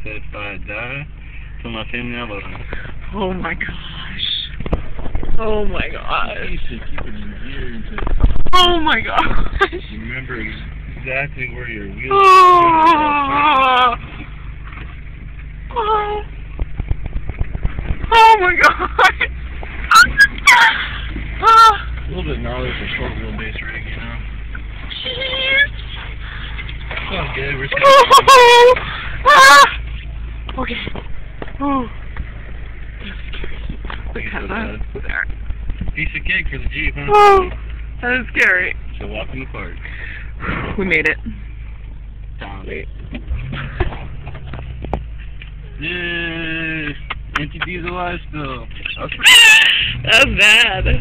said if I die, tell my family I love them. Oh my gosh. Oh my gosh. You should keep it in gear. Oh my gosh. Remember exactly where your wheels Oh. Oh. Oh my gosh. A little bit gnarly for short wheelbase rig, you know? Jeez. It's all good. We're just Oh. Ah. Okay. Oh. Look at that. There. piece of cake for the Jeep, huh? Oh, that is scary. So walk in the park. We made it. Down. Yeah. Empty diesel life still. That was bad.